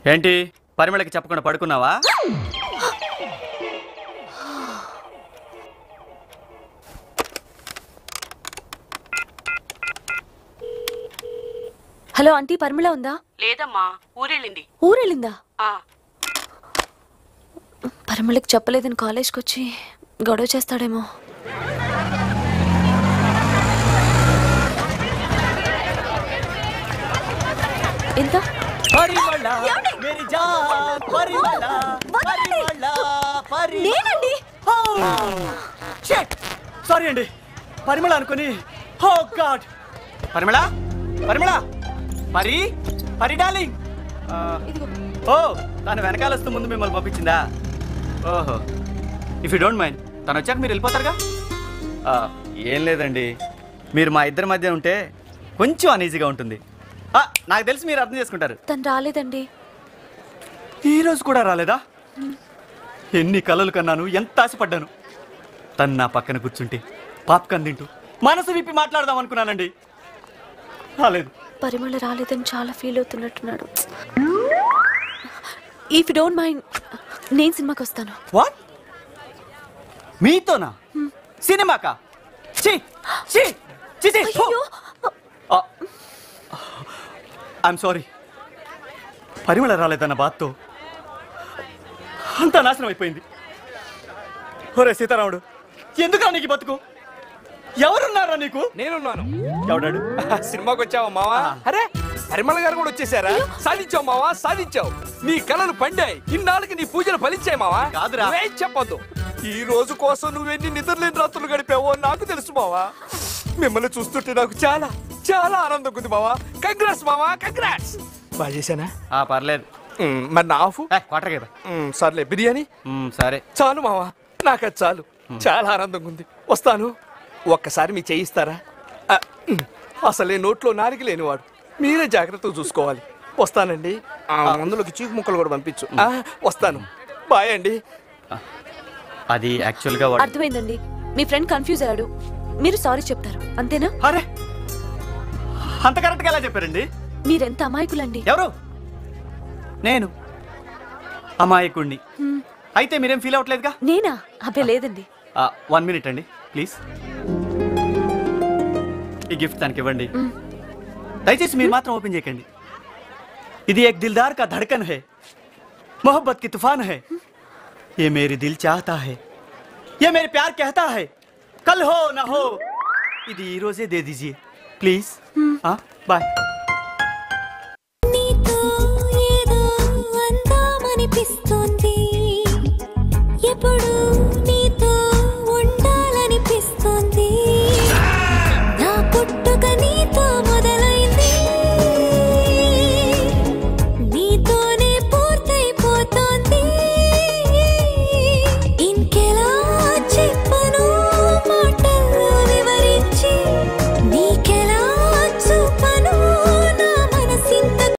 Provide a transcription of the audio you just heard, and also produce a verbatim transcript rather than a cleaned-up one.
ఏంటి పరిమళకి చెప్పకుండా పడుకున్నావా? Hello aunty, పరిమళ ఉందా? లేదమ్మా, ఊరెళ్ళింది. ఊరెళ్ళిందా? పరిమళకి చెప్పలేదని కాలేజ్కి వచ్చి గొడవ చేస్తాడేమో. ఎంత? సారీ అండి, పరిమళ అనుకుని. ఓ గాడ్, పరిమళ పరిమళ పరి పరి డార్లింగ్. ఓ, తను వెనకాల వస్తూ ముందు మిమ్మల్ని పంపించిందా? ఓహో, ఇఫ్ యూ డోంట్ మైండ్ తను వచ్చాక మీరు వెళ్ళిపోతారుగా. ఏం లేదండి, మీరు మా ఇద్దరి మధ్య ఉంటే కొంచెం అనీజీగా ఉంటుంది. నాకు తెలిసి మీరు అర్థం చేసుకుంటారు. తను రాలేదండి. ఈ రోజు కూడా రాలేదా? ఎన్ని కలలు కన్నాను, ఎంత ఆశపడ్డాను. తను నా పక్కన కూర్చుంటే పాప్కార్న్ తింటూ మనసు విప్పి మాట్లాడదాం అనుకున్నానండి. రాలేదు. పరిమళ రాలేదని చాలా ఫీల్ అవుతున్నట్టున్నాడు. ఇఫ్ యు డోంట్ మైండ్ నేను సినిమాకి వస్తాను. వాట్? మీతోనా? సినిమాకా? ఛీ ఛీ ఛీ ఛీ. I'm sorry. పరిమళ రాలేదన్న బాధతో అంతా నాశనం అయిపోయింది. ఒరే సీతారాముడు, ఎందుకు నీకు బతుకు? ఎవరున్నారా నీకు? నేనున్నాను. ఎవడాడు? సినిమాకి వచ్చావా మావా? అరే, పరిమళ గారు కూడా వచ్చేసారా? సాధించావు మావా, సాధించావు. నీ కళలు పండాయి. ఇన్నాళ్ళకి నీ పూజలు ఫలించాయి మావా. కాదురా, చెప్పొద్దు. ఈ రోజు కోసం నువ్వెన్ని నిద్రలేని రాత్రులు గడిపావో నాకు తెలుసు మావా. మిమ్మల్ని చూస్తుంటే నాకు చాలా చాలా ఆనందంగా ఉంది మావా. కంగ్రాట్స్ మావా, కంగ్రాట్స్. బాగా చేశానా? పర్లేదు. మరి నా ఆఫ్ క్వార్టర్ కదా. సర్లే, బిర్యానీ సరే చాలు మావా, నాకు అది చాలు. చాలా ఆనందంగా ఉంది. వస్తాను. ఒక్కసారి మీ చేయిస్తారా? అసలే నోట్లో నారికి లేనివాడు, మీరే జాగ్రత్తగా చూసుకోవాలి. వస్తానండి. మందులోకి చీకు ముక్కలు కూడా పంపించు. వస్తాను. బాయ్ అండి. అది యాక్చువల్గా అర్థమైందండి. మీ ఫ్రెండ్ కన్ఫ్యూజ్ అయ్యాడు, మీరు సారీ చెప్తారు అంతేనా? అరే, అంత కరెక్ట్గా ఎలా చెప్పారండి? మీరెంత అమాయకులండి. ఎవరు? నేను అమాయకుణ్ణి అయితే మీరేం ఫీల్ అవ్వట్లేదుగా? నేనా? అబ్బే లేదండి. వన్ మినిట్ అండి ప్లీజ్. ఈ గిఫ్ట్ తనకి ఇవ్వండి. దయచేసి మీరు మాత్రం ఓపెన్ చేయకండి. ఇది ఏక్ దిల్దార్ కా ధడకన్ హై, మొహబ్బత్ కి తుఫాన్ హై. ये मेरी दिल चाहता है, ये मेरे प्यार कहता है, कल हो ना हो, ఇది ఈ రోజే దే దీజియే ప్లీజ్. బాయ్. నీతో ఏదో అందామనిపిస్తోంది.